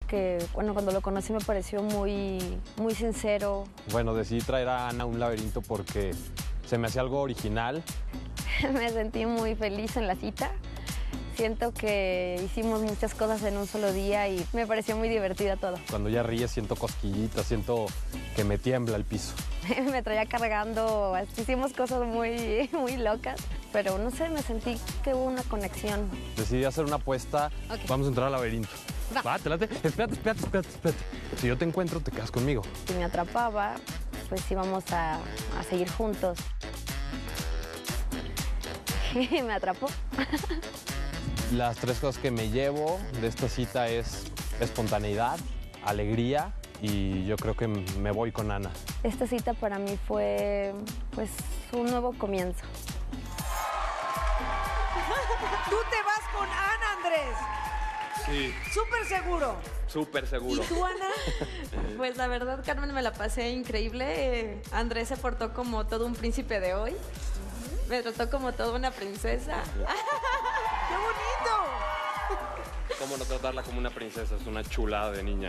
Que bueno, cuando lo conocí me pareció muy sincero. Bueno, decidí traer a Ana a un laberinto porque se me hacía algo original. Me sentí muy feliz en la cita. Siento que hicimos muchas cosas en un solo día y me pareció muy divertida todo. Cuando ella ríe siento cosquillitas, siento que me tiembla el piso. Me traía cargando, hicimos cosas muy locas, pero no sé, me sentí que hubo una conexión. Decidí hacer una apuesta, Vamos a entrar al laberinto. Va, te late. Espérate. Si yo te encuentro, te quedas conmigo. Si me atrapaba, pues íbamos a seguir juntos. Y me atrapó. Las tres cosas que me llevo de esta cita es espontaneidad, alegría y yo creo que me voy con Ana. Esta cita para mí fue, pues, un nuevo comienzo. Tú te vas con Ana, Andrés. Sí, Súper seguro. súper seguro. ¿Y tú, Ana? Pues la verdad, Carmen, me la pasé increíble. Andrés se portó como todo un príncipe de hoy. Me trató como toda una princesa. ¡Qué bonito! ¿Cómo no tratarla como una princesa? Es una chulada de niña.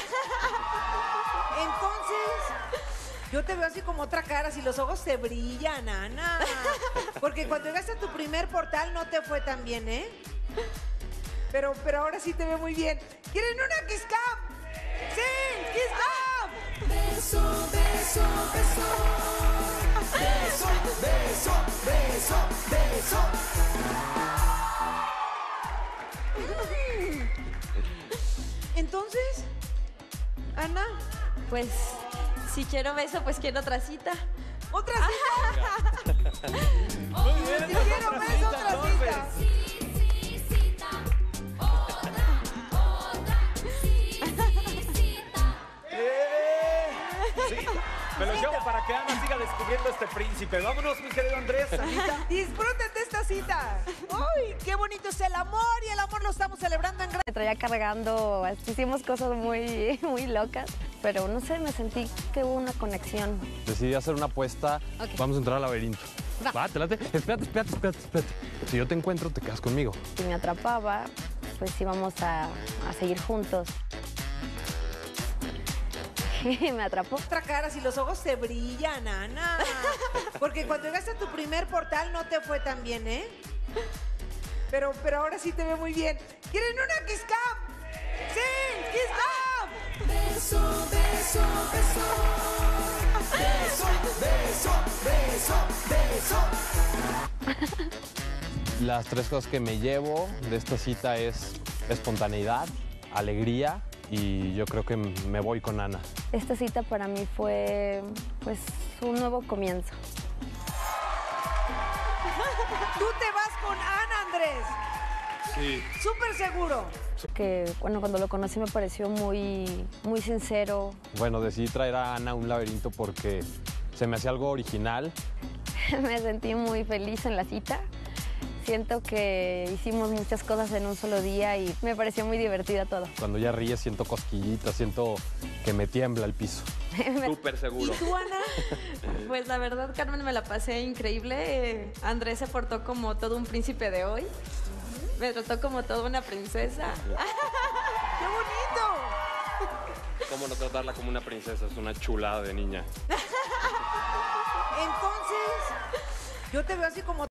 Entonces, yo te veo así como otra cara, si los ojos te brillan, Ana. Porque cuando llegaste a tu primer portal no te fue tan bien, ¿eh? Pero ahora sí te veo muy bien. ¿Quieren una Kiss Cam? ¡Sí! ¡Kiss Cam! Beso, beso, beso. Beso, beso, beso, beso. Entonces, Ana, Pues, si quiero beso, pues quiero otra cita. otra cita. Si quiero beso, otra cita. Me lo llevo para que Ana siga descubriendo este príncipe. Vámonos, mi querido Andrés, Anita. Disfruten de esta cita. ¡Ay, qué bonito es el amor! Y el amor lo estamos celebrando en grande. Me traía cargando, hicimos cosas muy locas, pero no sé, me sentí que hubo una conexión. Decidí hacer una apuesta, Vamos a entrar al laberinto. Va, te late. Espérate. Si yo te encuentro, te quedas conmigo. Si me atrapaba, pues íbamos a seguir juntos. Y me atrapó. Otra cara, si los ojos te brillan, Ana. Porque cuando llegaste a tu primer portal no te fue tan bien, ¿eh? Pero ahora sí te veo muy bien. ¿Quieren una Kiss Cam? ¡Sí! ¡Kiss Cam! Beso, beso, beso. Beso, beso, beso, beso. Las tres cosas que me llevo de esta cita es espontaneidad, alegría y yo creo que me voy con Ana. Esta cita para mí fue, pues, un nuevo comienzo. Tú te vas con Ana, Andrés. Sí, Súper seguro. Que bueno, cuando lo conocí me pareció muy sincero. Bueno, decidí traer a Ana a un laberinto porque se me hacía algo original. Me sentí muy feliz en la cita. Siento que hicimos muchas cosas en un solo día y me pareció muy divertida todo. Cuando ella ríe siento cosquillitas, siento que me tiembla el piso. súper ¿Y seguro. tú, Ana? Pues la verdad, Carmen, me la pasé increíble. Andrés se portó como todo un príncipe de hoy. Me trató como toda una princesa. ¡Qué bonito! ¿Cómo no tratarla como una princesa? Es una chulada de niña. Entonces, yo te veo así como